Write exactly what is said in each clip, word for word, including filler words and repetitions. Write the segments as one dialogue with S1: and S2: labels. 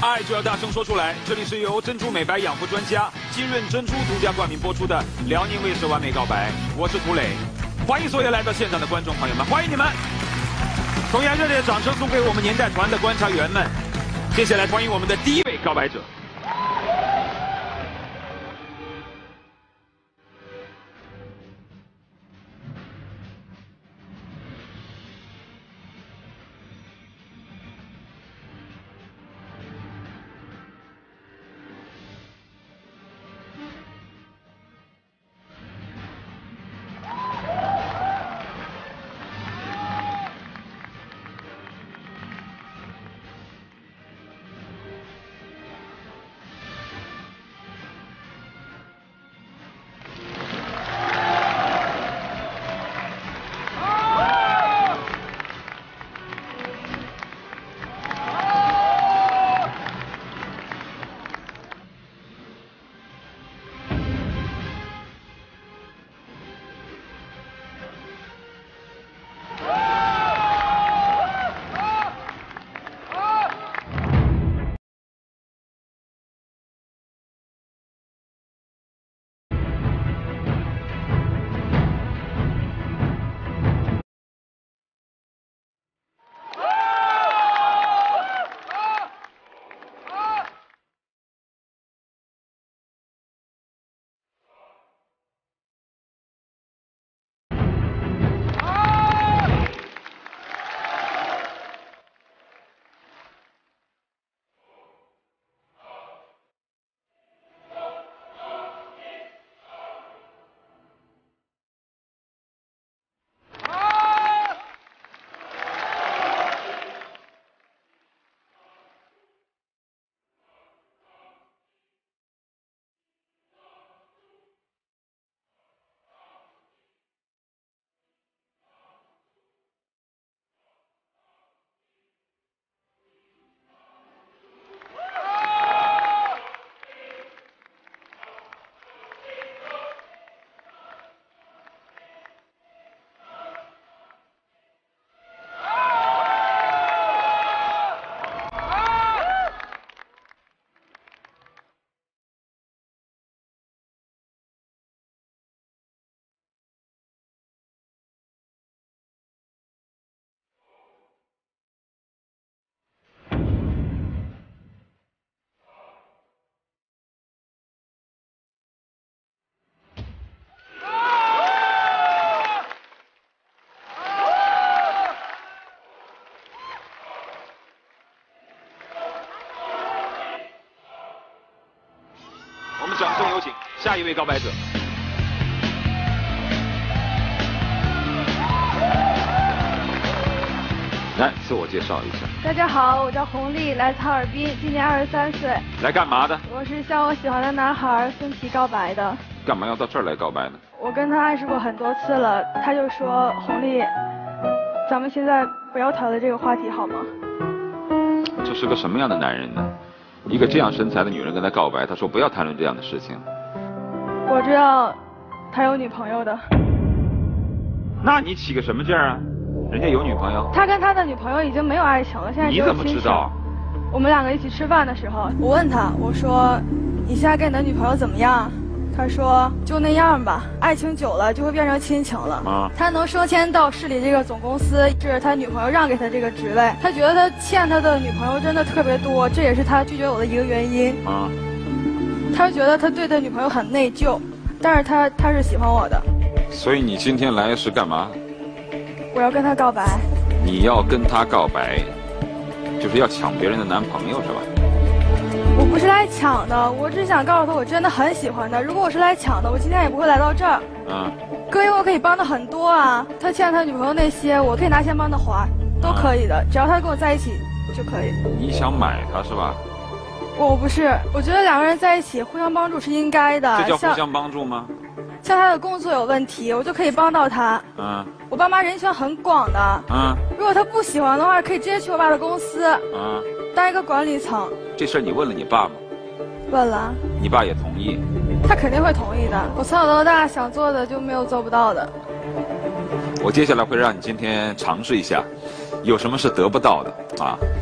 S1: 爱就要大声说出来。这里是由珍珠美白养肤专家金润珍珠独家冠名播出的辽宁卫视完美告白，我是涂磊，欢迎所有来到现场的观众朋友们，欢迎你们！同样热烈的掌声送给我们年代团的观察员们。接下来欢迎我们的第一位告白者。 我们掌声有请下一位告白者。来，自我介绍一下。
S2: 大家好，我叫洪丽，来自哈尔滨，今年二十三岁。
S1: 来干嘛的？
S2: 我是向我喜欢的男孩孙琦告白的。
S1: 干嘛要到这儿来告白呢？
S2: 我跟他暗示过很多次了，他就说洪丽，咱们现在不要谈论这个话题好吗？
S1: 这是个什么样的男人呢？一个这样身材的女人跟他告白，他说不要谈论这样的事情。
S2: 我知道他有女朋友的。
S1: 那你起个什么劲儿啊？人家有女朋友。
S2: 他跟他的女朋友已经没有爱情了，现在只有亲情。
S1: 你怎么知道？
S2: 我们两个一起吃饭的时候，我问他，我说你现在跟你的女朋友怎么样？他说就那样吧，爱情久了就会变成亲情了。啊，他能升迁到市里这个总公司，是他女朋友让给他这个职位。他觉得他欠他的女朋友真的特别多，这也是他拒绝我的一个原因。啊，他觉得他对他女朋友很内疚，但是他他是喜欢我的。
S1: 所以你今天来是干嘛？
S2: 我要跟他告白。
S1: 你要跟他告白，就是要抢别人的男朋友是吧？
S2: 我不是来抢的，我只想告诉他我真的很喜欢他。如果我是来抢的，我今天也不会来到这儿。嗯，哥，因为我可以帮他很多啊，他欠他女朋友那些，我可以拿钱帮他还，都可以的，只要他跟我在一起就可以。
S1: 你想买他是吧？
S2: 我不是，我觉得两个人在一起互相帮助是应该的。
S1: 这叫互相帮助吗？
S2: 像他的工作有问题，我就可以帮到他。嗯，我爸妈人群很广的。嗯，如果他不喜欢的话，可以直接去我爸的公司。嗯，当一个管理层。
S1: 这事儿你问了你爸吗？
S2: 问了。
S1: 你爸也同意？
S2: 他肯定会同意的。我从小到大想做的就没有做不到的。
S1: 我接下来会让你今天尝试一下，有什么是得不到的啊？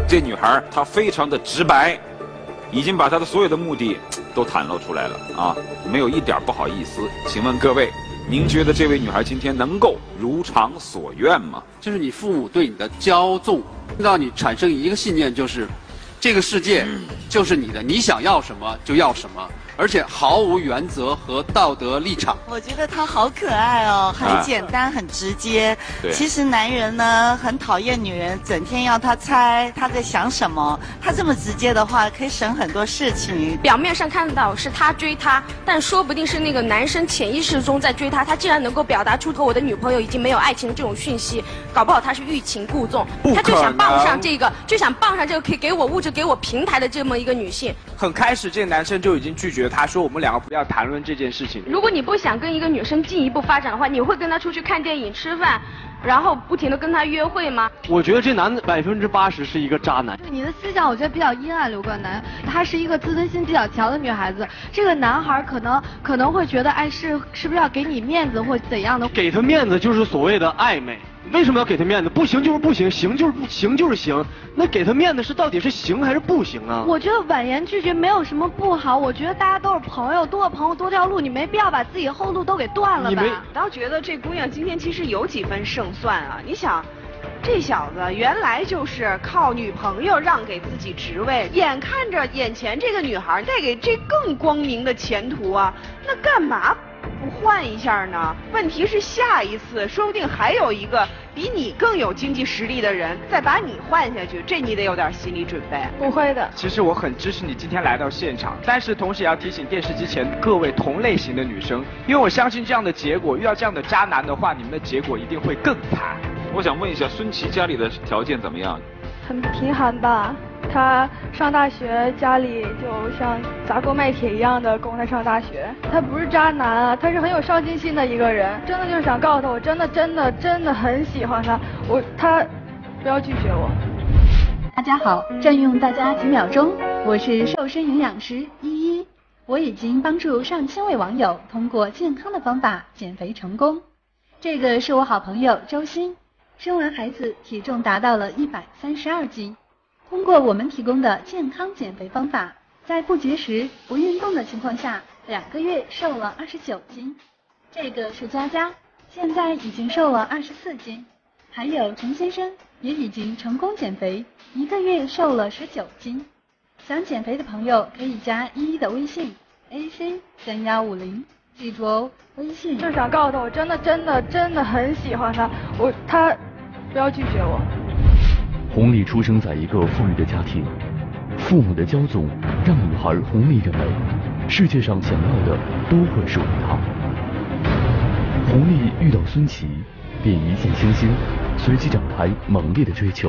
S1: 这女孩她非常的直白，已经把她的所有的目的都袒露出来了啊，没有一点不好意思。请问各位，您觉得这位女孩今天能够如偿所愿吗？
S3: 就是你父母对你的骄纵，让你产生一个信念，就是这个世界就是你的，你想要什么就要什么，而且毫无原则和道德立场。
S4: 我觉得他好可爱哦，很简单，啊、很直接。其实男人呢很讨厌女人整天要他猜他在想什么，他这么直接的话可以省很多事情。
S5: 表面上看到是他追他，但说不定是那个男生潜意识中在追他。他既然能够表达出和我的女朋友已经没有爱情的这种讯息，搞不好他是欲擒故纵，他就想傍上这个，就想傍上这个可以给我物质、给我平台的这么一个女性。
S6: 很开始，这个男生就已经拒绝他，说我们两个不要谈论这件事情。
S5: 如果你不想跟一个女生进一步发展的话，你会跟她出去看电影、吃饭，然后不停的跟她约会吗？
S7: 我觉得这男的百分之八十是一个渣男。
S8: 你的思想我觉得比较阴暗，刘冠南，她是一个自尊心比较强的女孩子。这个男孩可能可能会觉得，哎，是是不是要给你面子或怎样的？
S7: 给他面子就是所谓的暧昧。为什么要给他面子？不行就是不行，行就是不行就是行。那给他面子是到底是行还是不行啊？
S8: 我觉得婉言拒绝没有什么不好，我觉得大家都是朋友，多个朋友多条路，你没必要把自己的后路都给断了吧。
S9: 我倒觉得这姑娘今天其实有几分胜算啊！你想，这小子原来就是靠女朋友让给自己职位，眼看着眼前这个女孩带给这更光明的前途啊，那干嘛不换一下呢？问题是下一次说不定还有一个比你更有经济实力的人再把你换下去，这你得有点心理准备。
S2: 不会的。
S6: 其实我很支持你今天来到现场，但是同时也要提醒电视机前各位同类型的女生，因为我相信这样的结果，遇到这样的渣男的话，你们的结果一定会更惨。
S1: 我想问一下，孙琦家里的条件怎么样？
S2: 很贫寒吧。他上大学，家里就像砸锅卖铁一样的供他上大学。他不是渣男啊，他是很有上进心的一个人。真的就是想告诉他，我真的真的真的很喜欢他，我他不要拒绝我。
S10: 大家好，占用大家几秒钟，我是瘦身营养师依依，我已经帮助上千位网友通过健康的方法减肥成功。这个是我好朋友周鑫，生完孩子体重达到了一百三十二斤。通过我们提供的健康减肥方法，在不节食、不运动的情况下，两个月瘦了二十九斤。这个是佳佳，现在已经瘦了二十四斤。还有陈先生也已经成功减肥，一个月瘦了十九斤。想减肥的朋友可以加依依的微信 A C 三一五零，记住哦，微信。
S2: 就想告诉他，我真的真的真的很喜欢他，我他不要拒绝我。
S11: 弘丽出生在一个富裕的家庭，父母的骄纵让女孩弘丽认为，世界上想要的都会属于她。弘丽遇到孙琦，便一见倾心，随即展开猛烈的追求。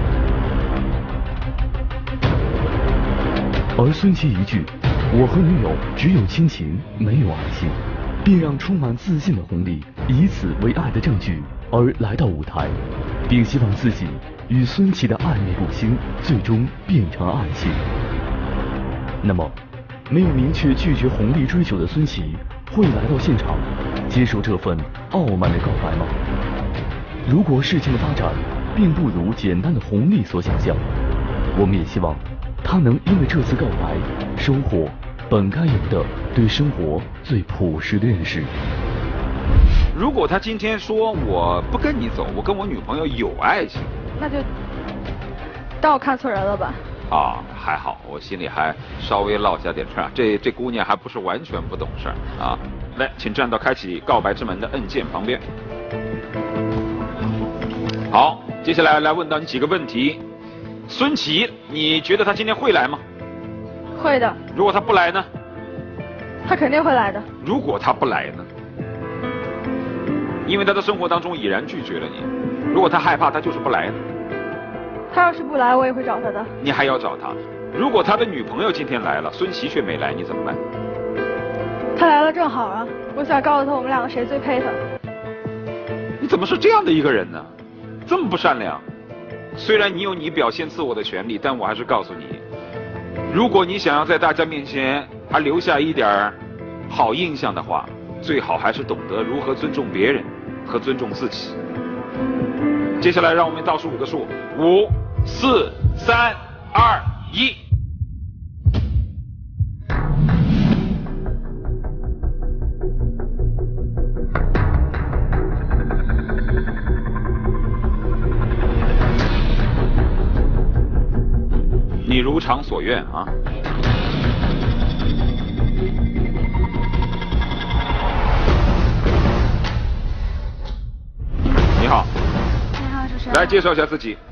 S11: 而孙琦一句“我和女友只有亲情，没有爱情”，便让充满自信的弘丽以此为爱的证据而来到舞台，并希望自己与孙琦的暧昧不清最终变成爱情。那么，没有明确拒绝弘丽追求的孙琦会来到现场，接受这份傲慢的告白吗？如果事情的发展并不如简单的弘丽所想象，我们也希望他能因为这次告白收获本该有的对生活最朴实的认识。
S1: 如果他今天说我不跟你走，我跟我女朋友有爱情，
S2: 那就当我看错人了吧。
S1: 啊，还好，我心里还稍微落下点事儿。这这姑娘还不是完全不懂事儿啊。来，请站到开启告白之门的按键旁边。好，接下来来问到你几个问题。孙琦，你觉得他今天会来吗？
S2: 会的。
S1: 如果他不来呢？
S2: 他肯定会来的。
S1: 如果他不来呢？因为他的生活当中已然拒绝了你。如果他害怕，他就是不来呢？
S2: 他要是不来，我也会找他的。
S1: 你还要找他？如果他的女朋友今天来了，孙琦却没来，你怎么办？
S2: 他来了正好啊！我想告诉他，我们两个谁最配他。
S1: 你怎么是这样的一个人呢？这么不善良。虽然你有你表现自我的权利，但我还是告诉你，如果你想要在大家面前还留下一点好印象的话，最好还是懂得如何尊重别人和尊重自己。接下来让我们倒数五个数，五、四、 三、二、一。你如偿所愿啊！你好。
S12: 你好，主持人。
S1: 来介绍一下自己。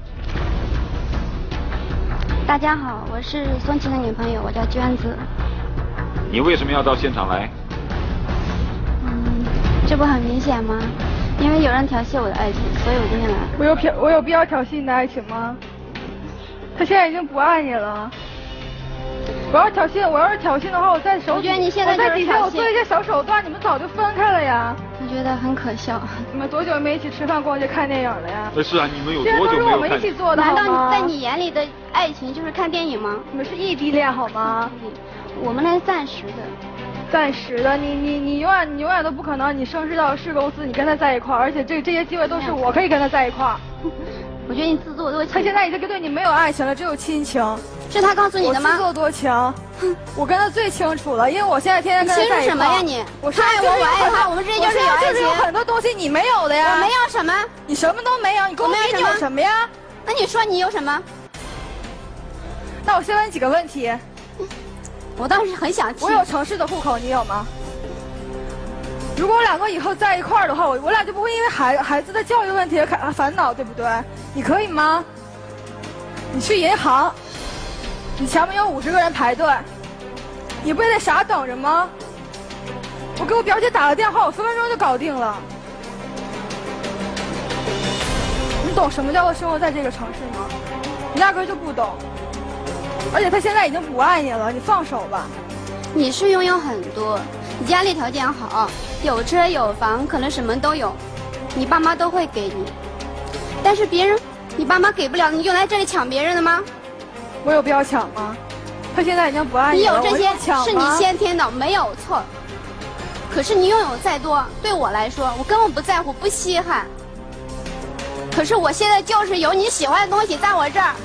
S12: 大家好，我是孙琦的女朋友，我叫娟子。
S1: 你为什么要到现场来？
S12: 嗯，这不很明显吗？因为有人调戏我的爱情，所以我今天来。
S2: 我有挑，我有必要调戏你的爱情吗？他现在已经不爱你了。我要挑衅，我要是挑衅的话，我在手，
S12: 我觉得你现在
S2: 在底下我做一些小手段，你们早就分开了呀。
S12: 我觉得很可笑。
S2: 你们多久没一起吃饭、逛街、看电影了呀？
S1: 是啊，你们有多久没有看？
S2: 这都是我们一起做的，
S12: 难道在你眼里的爱情就是看电影吗？
S2: 你们是异地恋好吗？
S12: 我们那是暂时的。
S2: 暂时的，你你你永远你永远都不可能，你升职到市公司，你跟他在一块儿，而且这这些机会都是我可以跟他在一块儿。
S12: 我觉得你自作多情。
S2: 他现在已经对你没有爱情了，只有亲情。
S12: 是他告诉你的吗？
S2: 我自作多情，我跟他最清楚了，因为我现在天天跟他在一块儿。
S12: 清楚什么呀你？
S2: 我
S12: 他爱我，我爱他，我们之间就是有爱情。
S2: 就是有很多东西你没有的呀。
S12: 我没有什么？
S2: 你什么都没有，你跟我比你有什么呀？
S12: 那你说你有什么？
S2: 那我先问你几个问题。
S12: 我倒是很想听。
S2: 我有城市的户口，你有吗？如果我两个以后在一块儿的话，我我俩就不会因为孩孩子的教育问题而烦恼，对不对？你可以吗？你去银行，你前面有五十个人排队，你不也得傻等着吗？我给我表姐打个电话，我分分钟就搞定了。你懂什么叫做生活在这个城市吗？你压根就不懂。而且他现在已经不爱你了，你放手吧。
S12: 你是拥有很多，你家里条件好，有车有房，可能什么都有，你爸妈都会给你。但是别人，你爸妈给不了，你就来这里抢别人的吗？
S2: 我有必要抢吗？他现在已经不爱你了。
S12: 你有这些是你先天的，没有错。可是你拥有再多，对我来说，我根本不在乎，不稀罕。可是我现在就是有你喜欢的东西在我这儿。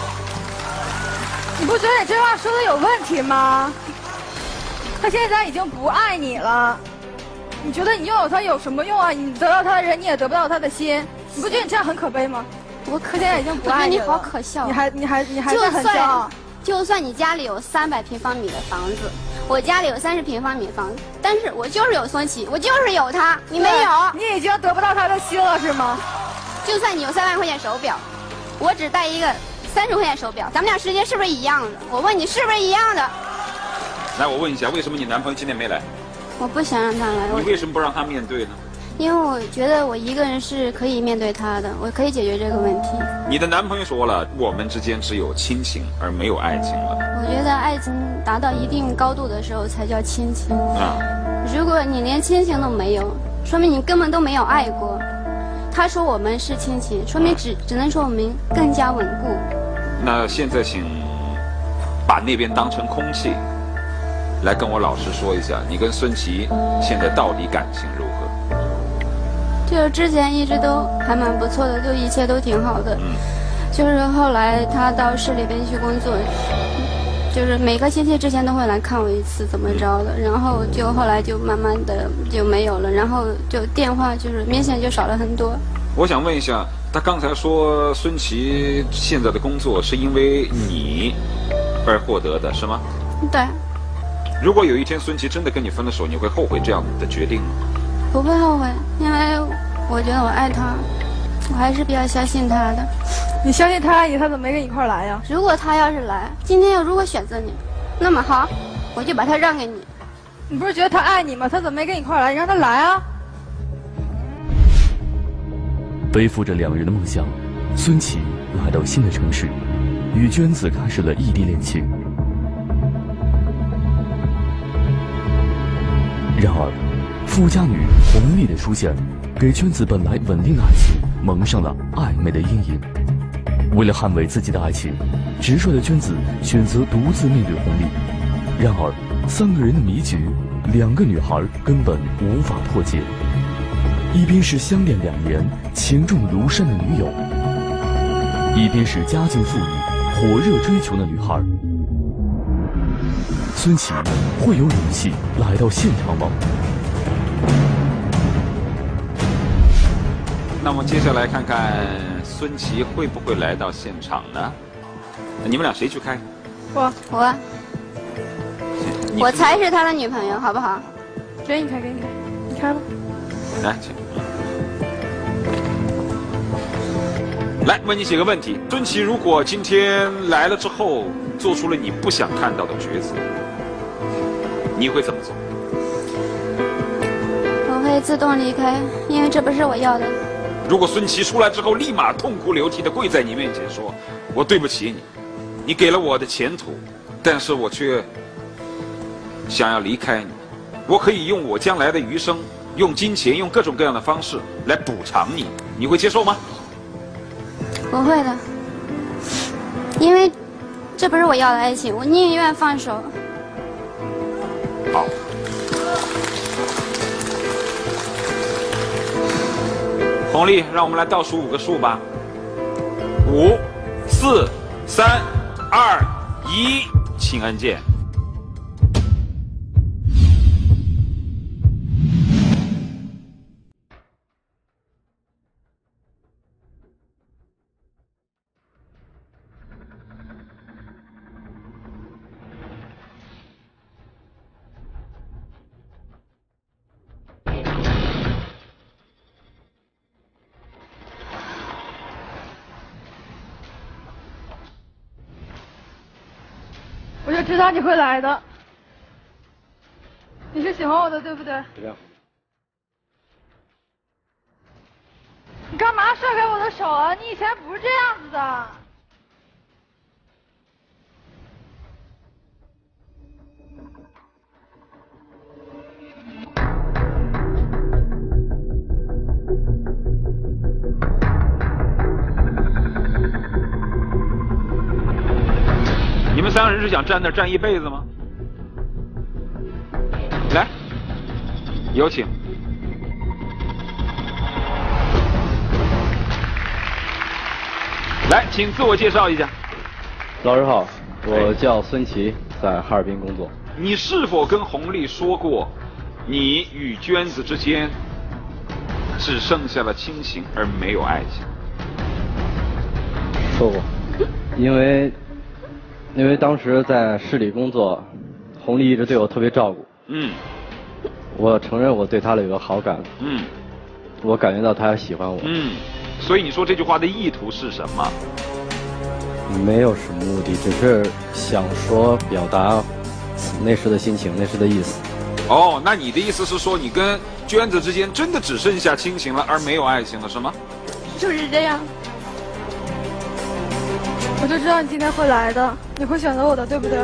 S2: 你不觉得你这话说的有问题吗？他现在已经不爱你了，你觉得你拥有他有什么用啊？你得到他的人，你也得不到他的心，你不觉得你这样很可悲吗？
S12: 我可
S2: 现在已经不爱
S12: 你了。你好可笑、啊！
S2: 你还你还你还在很骄傲。
S12: 就算你家里有三百平方米的房子，我家里有三十平方米的房子，但是我就是有孙琦，我就是有他，你没有。
S2: 你已经得不到他的心了是吗？
S12: 就算你有三万块钱手表，我只戴一个三十块钱手表，咱们俩时间是不是一样的？我问你是不是一样的？
S1: 来，我问一下，为什么你男朋友今天没来？
S12: 我不想让他来。
S1: 你为什么不让他面对呢？
S12: 因为我觉得我一个人是可以面对他的，我可以解决这个问题。
S1: 你的男朋友说了，我们之间只有亲情而没有爱情了。
S12: 我觉得爱情达到一定高度的时候才叫亲情啊！如果你连亲情都没有，说明你根本都没有爱过。他说我们是亲情，说明只只能说我们更加稳固。
S1: 那现在请把那边当成空气，来跟我老实说一下，你跟孙琦现在到底感情如何？
S12: 就之前一直都还蛮不错的，就一切都挺好的。嗯，就是后来他到市里边去工作，就是每个星期之前都会来看我一次，怎么着的，然后就后来就慢慢的就没有了，然后就电话就是明显就少了很多。
S1: 我想问一下，他刚才说孙琦现在的工作是因为你而获得的，是吗？
S12: 对。
S1: 如果有一天孙琦真的跟你分了手，你会后悔这样的决定吗？
S12: 不会后悔，因为我觉得我爱他，我还是比较相信他的。
S2: 你相信他爱你，他怎么没跟你一块来呀？
S12: 如果他要是来，今天要如果选择你，那么好，我就把他让给你。
S2: 你不是觉得他爱你吗？他怎么没跟你一块来？你让他来啊！
S11: 背负着两人的梦想，孙琦来到新的城市，与娟子开始了异地恋情。然而，富家女红丽的出现，给娟子本来稳定的爱情蒙上了暧昧的阴影。为了捍卫自己的爱情，直率的娟子选择独自面对红丽。然而，三个人的迷局，两个女孩根本无法破解。一边是相恋两年、情重如山的女友，一边是家境富裕、 火热追求的女孩。孙琦会有勇气来到现场吗？
S1: 那我们接下来看看孙琦会不会来到现场呢？你们俩谁去开？
S2: 我
S12: 我我才是他的女朋友，好不好？
S2: 给你开，给你开，你开吧。
S1: 来，请。来，问你几个问题。孙琦如果今天来了之后，做出了你不想看到的抉择，你会怎么做？
S12: 我会自动离开，因为这不是我要的。
S1: 如果孙琦出来之后立马痛哭流涕地跪在你面前说：“我对不起你，你给了我的前途，但是我却想要离开你。我可以用我将来的余生，用金钱，用各种各样的方式来补偿你，你会接受吗？”
S12: 不会的，因为这不是我要的爱情，我宁愿放手。
S1: 好。红丽，让我们来倒数五个数吧。五、四、三、二、一，请按键。
S2: 我就知道你会来的。你是喜欢我的，对不对？
S7: 这样。
S2: 你干嘛甩开我的手啊？你以前不是这样子的。
S1: 你们三个人是想站那站一辈子吗？来，有请。来，请自我介绍一下。
S13: 老师好，我叫孙琦，在哈尔滨工作。
S1: 你是否跟洪丽说过，你与娟子之间只剩下了亲情而没有爱情？
S13: 说过，因为。因为当时在市里工作，洪丽一直对我特别照顾。
S1: 嗯。
S13: 我承认我对她有个好感。
S1: 嗯。
S13: 我感觉到她喜欢我。
S1: 嗯。所以你说这句话的意图是什么？
S13: 没有什么目的，只是想说表达那时的心情，那时的意思。
S1: 哦，那你的意思是说，你跟娟子之间真的只剩下亲情了，而没有爱情了，是吗？
S12: 就是这样。
S2: 我就知道你今天会来的，你会选择我的，对不对？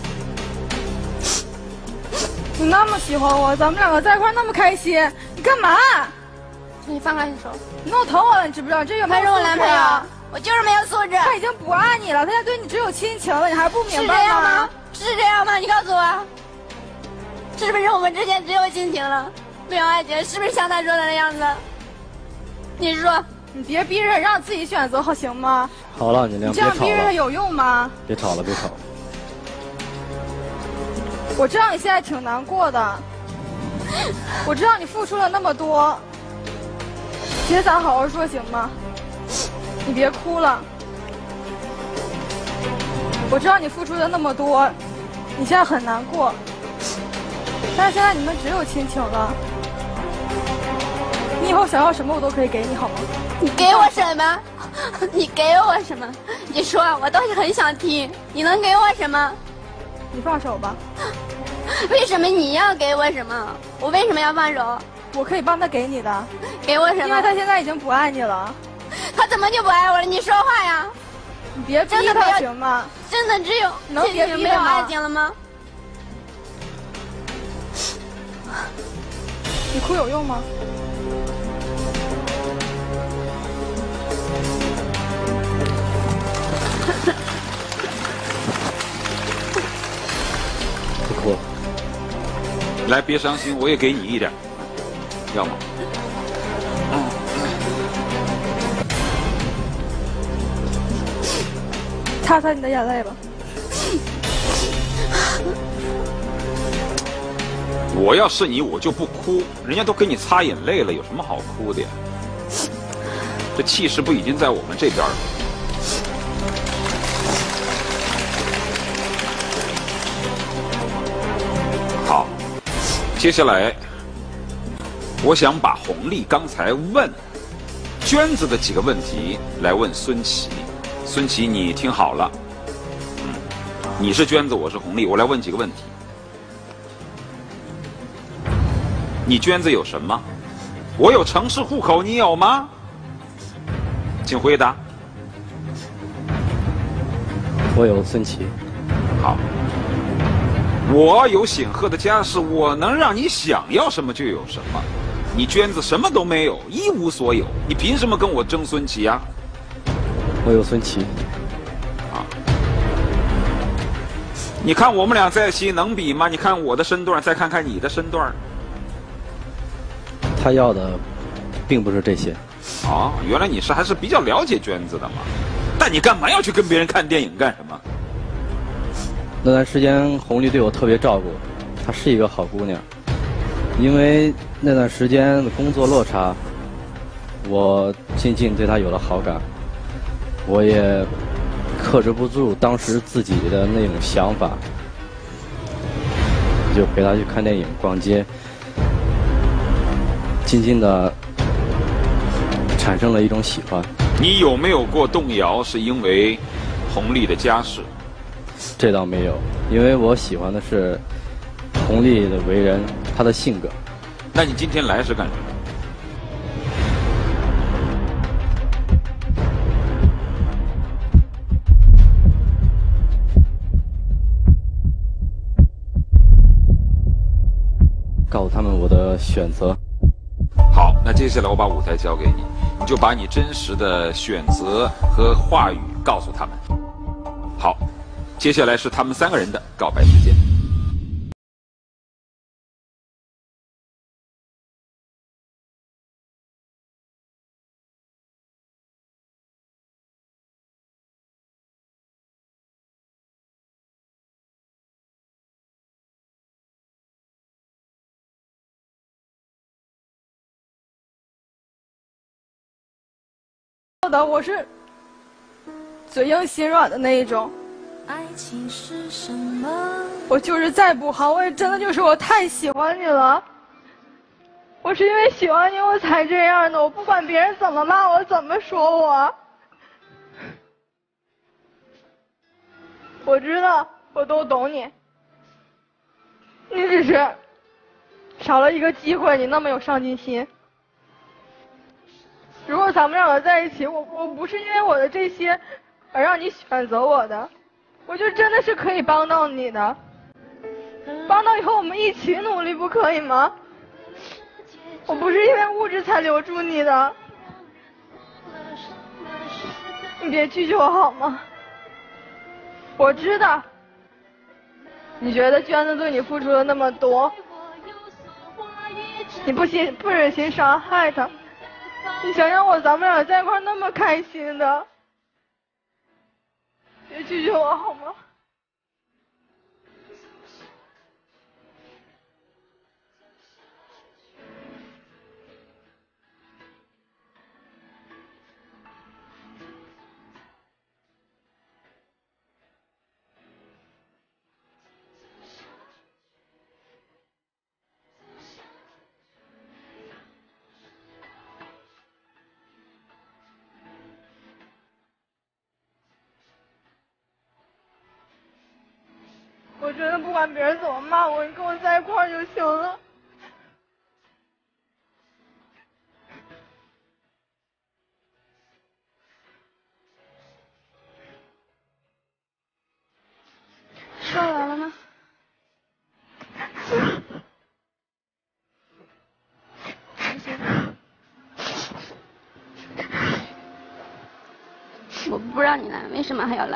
S2: 你那么喜欢我，咱们两个在一块那么开心，你干嘛？
S12: 你放开手！
S2: 你弄疼我了，你知不知道？这有没有素质？
S12: 他是我男朋友，我就是没有素质。
S2: 他已经不爱你了，他现在对你只有亲情了，你还不明白吗？
S12: 是这样吗？是这样吗？你告诉我，是不是我们之间只有亲情了，没有爱情？是不是像他说的那样子？你说。
S2: 你别逼人，让自己选择，好行吗？
S13: 好了，你俩别吵了。
S2: 你这样逼人有用吗？
S13: 别吵了，别吵了。
S2: 我知道你现在挺难过的，我知道你付出了那么多，其实咱好好说行吗？你别哭了。我知道你付出了那么多，你现在很难过，但是现在你们只有亲情了。你以后想要什么我都可以给你，好吗？
S12: 你给我什么？你给我什么？你说，我倒是很想听。你能给我什么？
S2: 你放手吧。
S12: 为什么你要给我什么？我为什么要放手？
S2: 我可以帮他给你的。
S12: 给我什么？
S2: 因为他现在已经不爱你了。
S12: 他怎么就不爱我了？你说话呀！
S2: 你别逼他行吗？
S12: 真的只有
S2: 能别逼
S12: 没有爱情了吗？
S2: 你哭有用吗？
S13: 不哭了。
S1: 来，别伤心，我也给你一点，要吗？
S2: 擦擦你的眼泪吧。
S1: 我要是你，我就不哭。人家都给你擦眼泪了，有什么好哭的呀？这气势不已经在我们这边了？好，接下来，我想把弘丽刚才问娟子的几个问题来问孙琦。孙琦，你听好了，嗯，你是娟子，我是弘丽，我来问几个问题。你娟子有什么？我有城市户口，你有吗？请回答。
S13: 我有孙琦。
S1: 好。我有显赫的家世，我能让你想要什么就有什么。你娟子什么都没有，一无所有，你凭什么跟我争孙琦啊？
S13: 我有孙琦。
S1: 啊。你看我们俩在一起能比吗？你看我的身段，再看看你的身段。
S13: 他要的并不是这些。
S1: 哦，原来你是还是比较了解娟子的嘛？但你干嘛要去跟别人看电影干什么？
S13: 那段时间弘丽对我特别照顾，她是一个好姑娘。因为那段时间的工作落差，我渐渐对她有了好感。我也克制不住当时自己的那种想法，就陪她去看电影、逛街。渐渐的产生了一种喜欢。
S1: 你有没有过动摇？是因为弘丽的家世？
S13: 这倒没有，因为我喜欢的是弘丽的为人，她的性格。
S1: 那你今天来是干什么？
S13: 告诉他们我的选择。
S1: 好，那接下来我把舞台交给你，你就把你真实的选择和话语告诉他们。好，接下来是他们三个人的告白时间。
S2: 的我是嘴硬心软的那一种。
S14: 爱情是什么？
S2: 我就是再不好，我也真的就是我太喜欢你了。我是因为喜欢你我才这样的，我不管别人怎么骂我，怎么说我。我知道，我都懂你。你只是少了一个机会，你那么有上进心。如果咱们两个在一起，我我不是因为我的这些而让你选择我的，我就真的是可以帮到你的，帮到以后我们一起努力，不可以吗？我不是因为物质才留住你的，你别拒绝我好吗？我知道，你觉得娟子对你付出了那么多，你不心不忍心伤害她。你想想我咱们俩在一块那么开心的，别拒绝我好吗？我觉得不管别人怎么骂我，你跟我在一块儿就行了。
S12: 说完了吗？我不让你来，为什么还要来？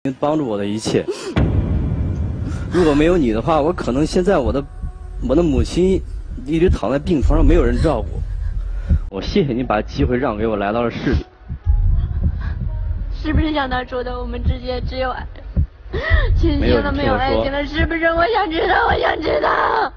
S13: 帮助我的一切。如果没有你的话，我可能现在我的我的母亲一直躺在病床上，没有人照顾。我谢谢你把机会让给我，来到了市里。
S8: 是不是像他说的，我们之间只有爱，亲情了，没有爱情了？是不是？我想知道，我想知道。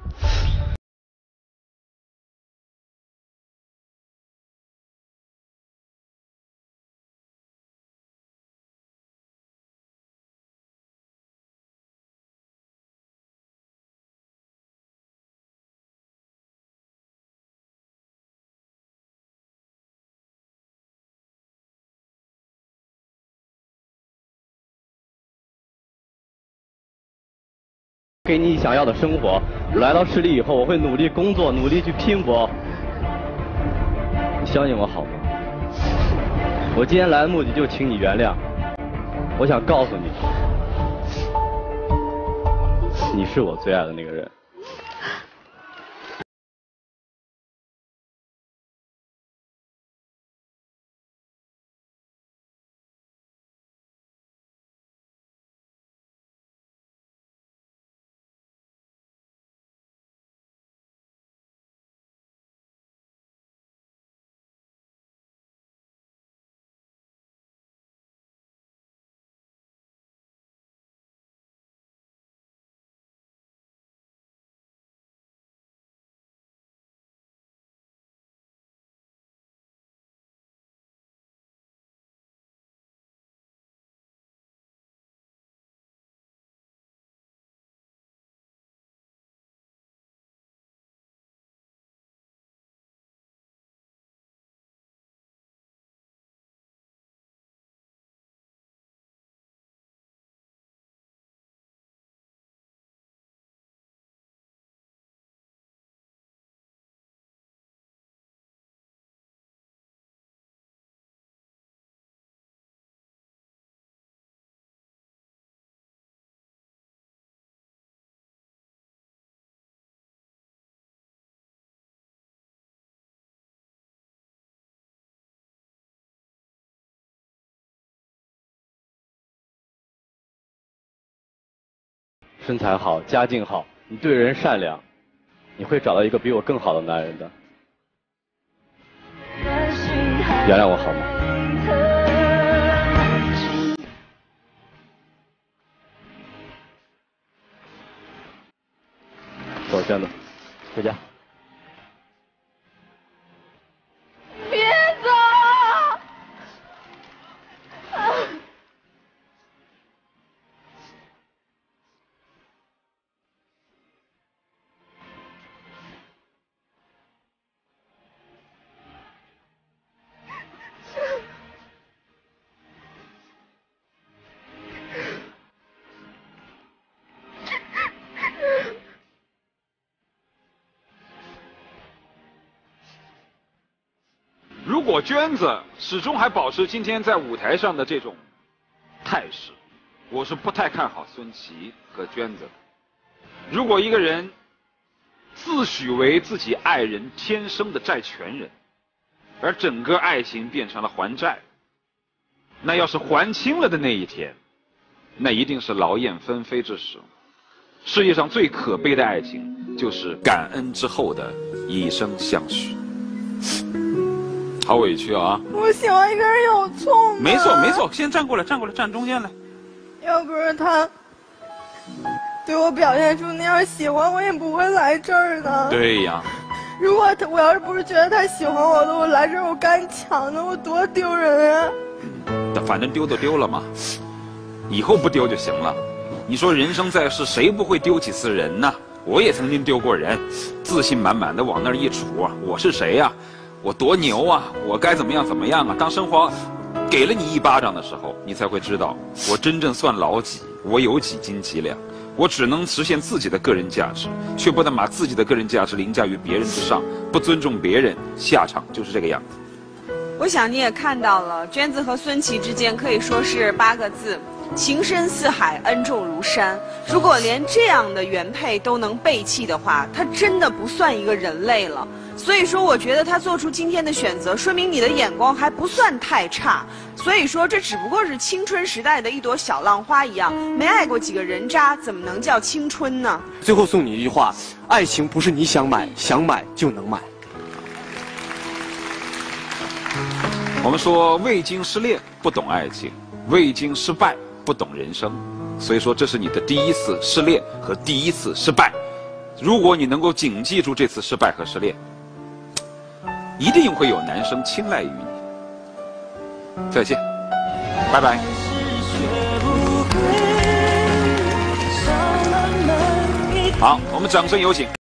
S13: 给你想要的生活。来到市里以后，我会努力工作，努力去拼搏。你相信我好吗？我今天来的目的就请你原谅。我想告诉你，你是我最爱的那个人。身材好，家境好，你对人善良，你会找到一个比我更好的男人的。原谅我好吗？走，娟子，回家。
S8: 别走！啊
S1: 如果娟子始终还保持今天在舞台上的这种态势，我是不太看好孙琦和娟子。如果一个人自诩为自己爱人天生的债权人，而整个爱情变成了还债，那要是还清了的那一天，那一定是劳燕分飞之时。世界上最可悲的爱情，就是感恩之后的以身相许。好委屈啊！
S2: 我喜欢一个人有错吗？
S1: 没错没错，先站过来，站过来，站中间来。
S2: 要不是他对我表现出那样喜欢，我也不会来这儿的。
S1: 对呀。
S2: 如果他我要是不是觉得他喜欢我的，我来这儿我干抢的，我多丢人啊！
S1: 嗯，反正丢都丢了嘛，以后不丢就行了。你说人生在世，谁不会丢几次人呢？我也曾经丢过人，自信满满的往那儿一杵啊，我是谁呀？我多牛啊！我该怎么样怎么样啊？当生活给了你一巴掌的时候，你才会知道，我真正算老几，我有几斤几两。我只能实现自己的个人价值，却不能把自己的个人价值凌驾于别人之上，不尊重别人，下场就是这个样子。
S9: 我想你也看到了，娟子和孙琦之间可以说是八个字：情深似海，恩重如山。如果连这样的原配都能背弃的话，他真的不算一个人类了。 所以说，我觉得他做出今天的选择，说明你的眼光还不算太差。所以说，这只不过是青春时代的一朵小浪花一样，没爱过几个人渣，怎么能叫青春呢？
S7: 最后送你一句话：爱情不是你想买想买就能买。
S1: 我们说未经失恋不懂爱情，未经失败不懂人生。所以说，这是你的第一次失恋和第一次失败。如果你能够谨记住这次失败和失恋，一定会有男生青睐于你。再见，拜拜。好，我们掌声有请。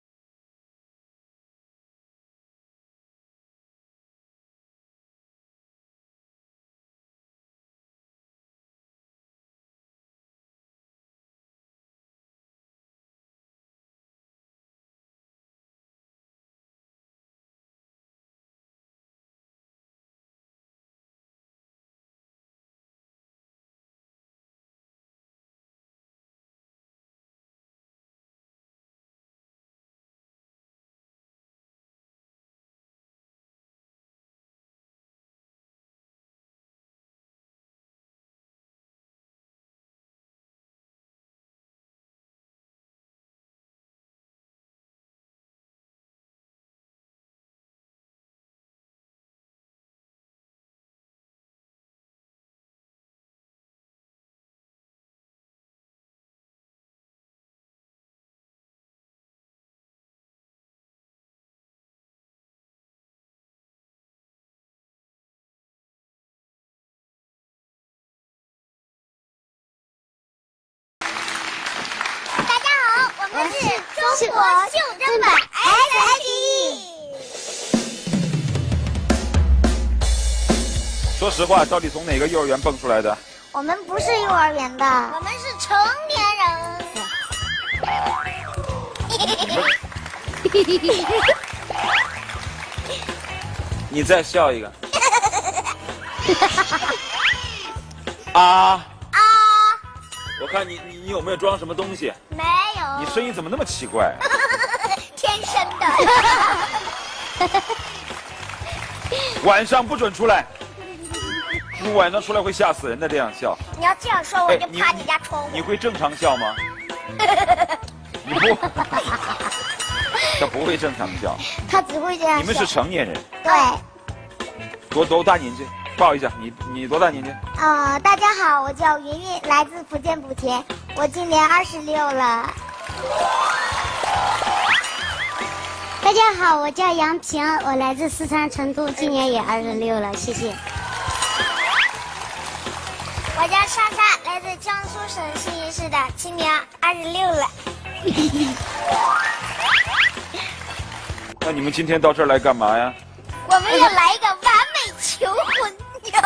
S15: 我们是中国袖珍版 S H E。
S1: 说实话，到底从哪个幼儿园蹦出来的？
S15: 我们不是幼儿园的，我们是成年人。
S1: 你再笑一个。啊！啊！我看你你你有没有装什么东西？
S15: 没有。
S1: 你声音怎么那么奇怪？
S15: 天生的。
S1: 晚上不准出来。你晚上出来会吓死人的，这样笑。
S15: 你要这样说，我就趴你家窗户。
S1: 你会正常笑吗？你不，他不会正常笑。
S15: 他只会这样笑。
S1: 你们是成年人。
S15: 对。
S1: 多多大年纪？报一下，你你多大年纪？
S15: 啊、呃，大家好，我叫云云，来自福建莆田，我今年二十六了。大家好，我叫杨平，我来自四川成都，今年也二十六了，谢谢。我叫莎莎，来自江苏省信义市的，今年二十六了。
S1: 那你们今天到这儿来干嘛呀？
S15: 我们要来一个完美求婚。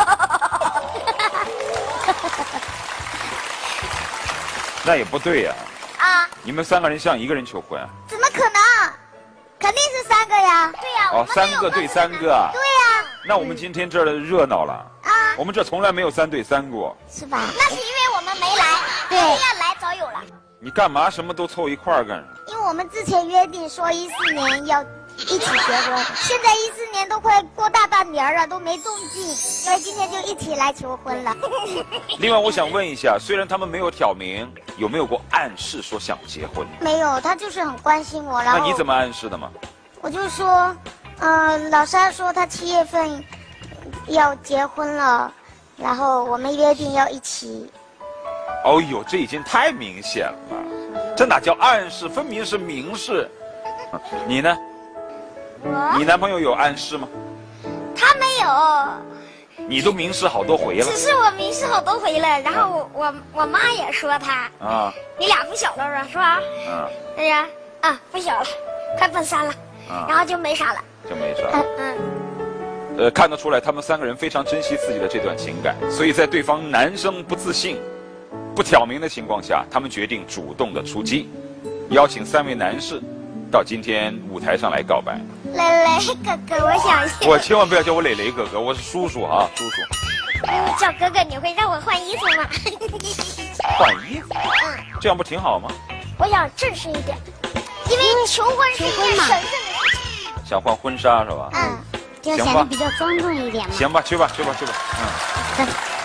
S1: 那也不对呀。
S15: 啊！
S1: 你们三个人向一个人求婚？
S15: 怎么可能？肯定是三个呀。对呀。
S1: 哦，三个对三个啊。
S15: 对呀。
S1: 那我们今天这儿热闹了。
S15: 啊。
S1: 我们这从来没有三对三过。
S15: 是吧？那是因为我们没来。对。要来早有了。
S1: 你干嘛什么都凑一块儿干什么？
S15: 因为我们之前约定说一四年要一起结婚，现在一四年都快过大半年了，都没动静，所以今天就一起来求婚了。
S1: 另外，我想问一下，虽然他们没有挑明，有没有过暗示说想结婚？
S15: 没有，他就是很关心我。然后
S1: 那你怎么暗示的嘛？
S15: 我就说，呃，老沙说他七月份要结婚了，然后我们约定要一起。
S1: 哦呦，这已经太明显了，这哪叫暗示，分明是明示。你呢？
S15: 我？
S1: 你男朋友有暗示吗？
S15: 他没有。
S1: 你都明示好多回了。
S15: 只是我明示好多回了，然后我我我妈也说他。啊。你俩不小了是吧？嗯。对呀，啊，不小了，快奔三了。啊。然后就没啥了。
S1: 就没啥。嗯嗯。呃，看得出来，他们三个人非常珍惜自己的这段情感，所以在对方男生不自信、不挑明的情况下，他们决定主动的出击，邀请三位男士到今天舞台上来告白。
S15: 蕾蕾哥哥，我想
S1: 我千万不要叫我蕾蕾哥哥，我是叔叔啊，叔叔。
S15: 嗯，叫哥哥你会让我换衣服吗？
S1: 换衣服？嗯，这样不挺好吗？
S15: 我想正式一点，因为求婚是一件神圣的事情。
S1: 想换婚纱是吧？
S15: 嗯，就显得比较庄重一点嘛。
S1: 行吧，去吧，去吧，去吧。嗯。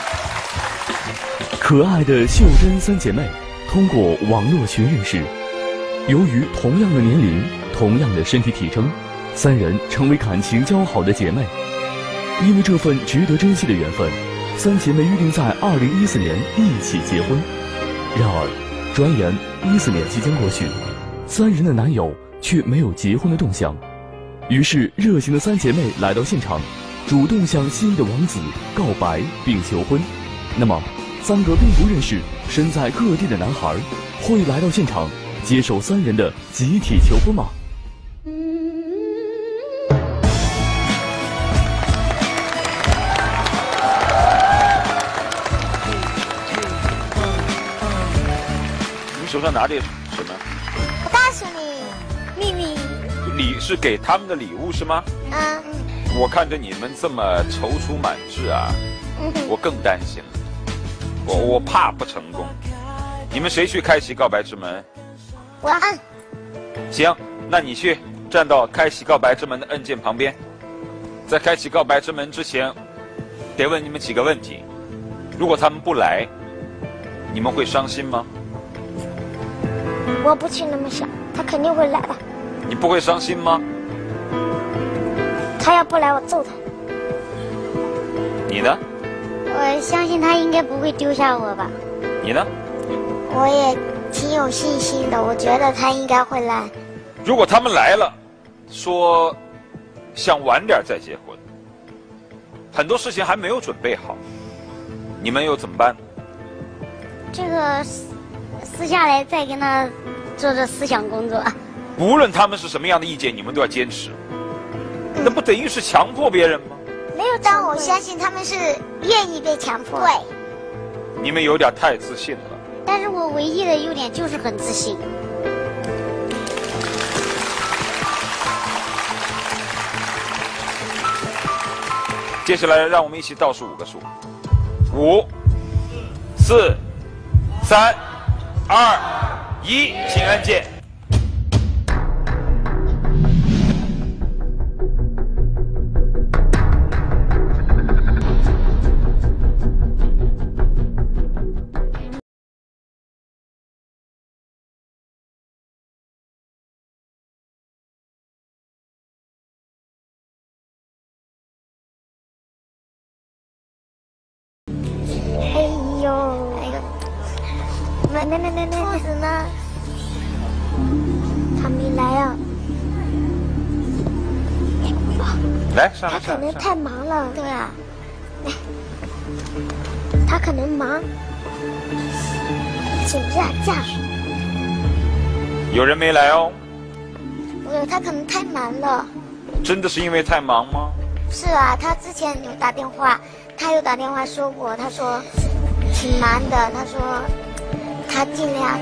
S11: 可爱的秀珍三姐妹通过网络群认识，由于同样的年龄、同样的身体体征，三人成为感情交好的姐妹。因为这份值得珍惜的缘分，三姐妹约定在二零一四年一起结婚。然而，转眼一四年即将过去，三人的男友却没有结婚的动向。于是，热情的三姐妹来到现场，主动向心仪的王子告白并求婚。那么，三个并不认识、身在各地的男孩，会来到现场接受三人的集体求婚吗？
S1: 你手上拿的什么？
S15: 我告诉你，秘密。
S1: 礼是给他们的礼物是吗？
S15: 嗯。
S1: 我看着你们这么踌躇满志啊，
S15: 嗯、
S1: 我更担心了。我我怕不成功。你们谁去开启告白之门？
S15: 我按。
S1: 行，那你去站到开启告白之门的按键旁边。在开启告白之门之前，得问你们几个问题。如果他们不来，你们会伤心吗？
S15: 我不去那么想，他肯定会来的。
S1: 你不会伤心吗？
S15: 他要不来，我揍他。
S1: 你呢？
S15: 我相信他应该不会丢下我吧。
S1: 你呢？
S15: 我也挺有信心的，我觉得他应该会来。
S1: 如果他们来了，说想晚点再结婚，很多事情还没有准备好，你们又怎么办？
S15: 这个私下来再跟他做做思想工作。
S1: 无论他们是什么样的意见，你们都要坚持。嗯、那不等于是强迫别人吗？
S15: 没有，但我相信他们是愿意被强迫。对。
S1: 你们有点太自信了。
S15: 但是我唯一的优点就是很自信。
S1: 接下来，让我们一起倒数五个数：五、四、三、二、一，请按键。
S15: 那那那那兔子呢？他没来啊！
S1: 来上来，
S15: 他可能太忙了，对啊。他可能忙，请假假。
S1: 有人没来哦。
S15: 不是，他可能太忙了。
S1: 真的是因为太忙吗？
S15: 是啊，他之前有打电话，他有打电话说过，他说挺忙的，他说。他尽量。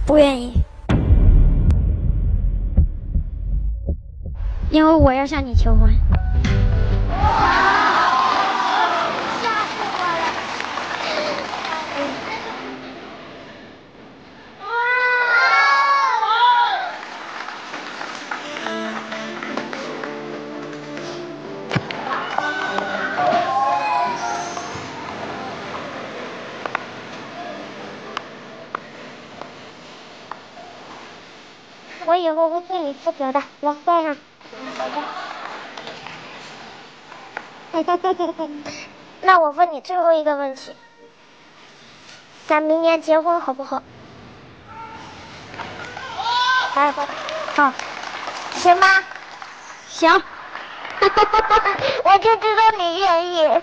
S15: 不愿意，因为我要向你求婚。吓死我了！我以后会替你负责的，来带上。那我问你最后一个问题，咱明年结婚好不好？好，好，行吗？行。我就知道你愿意。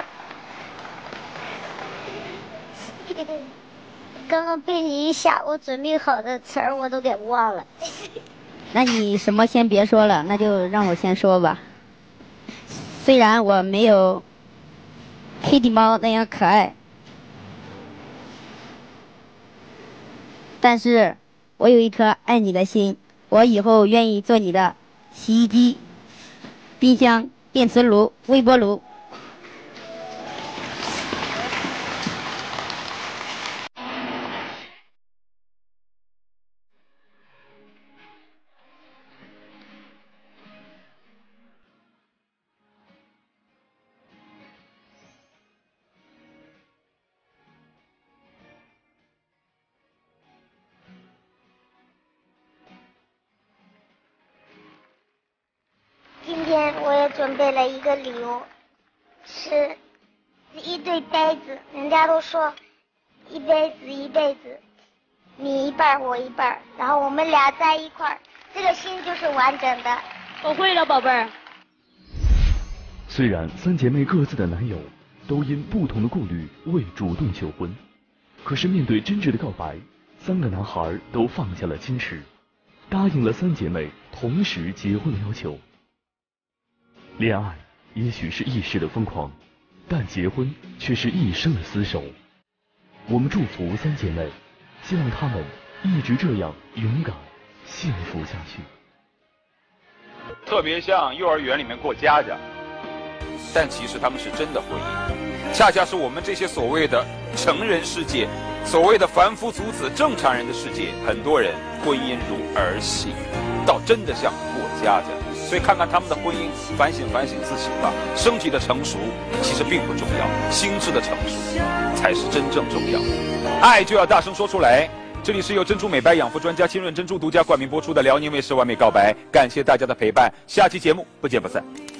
S15: 刚刚被你一吓，我准备好的词儿我都给忘了。
S16: 那你什么先别说了，那就让我先说吧。虽然我没有黑底猫那样可爱，但是我有一颗爱你的心，我以后愿意做你的洗衣机、冰箱、电磁炉、微波炉。
S15: 今天我也准备了一个礼物，是一对杯子。人家都说一辈子一辈子，你一半我一半，然后我们俩在一块儿，这个心就是完整的。
S16: 我会了，宝贝儿。
S11: 虽然三姐妹各自的男友都因不同的顾虑未主动求婚，可是面对真挚的告白，三个男孩都放下了矜持，答应了三姐妹同时结婚的要求。恋爱也许是一时的疯狂，但结婚却是一生的厮守。我们祝福三姐妹，希望她们一直这样勇敢幸福下去。
S1: 特别像幼儿园里面过家家，但其实他们是真的婚姻，恰恰是我们这些所谓的成人世界，所谓的凡夫俗子正常人的世界，很多人婚姻如儿戏，倒真的像过家家。所以看看他们的婚姻，反省反省自己吧。身体的成熟其实并不重要，心智的成熟才是真正重要。爱就要大声说出来。这里是由珍珠美白养肤专家清润珍珠独家冠名播出的辽宁卫视完美告白，感谢大家的陪伴，下期节目不见不散。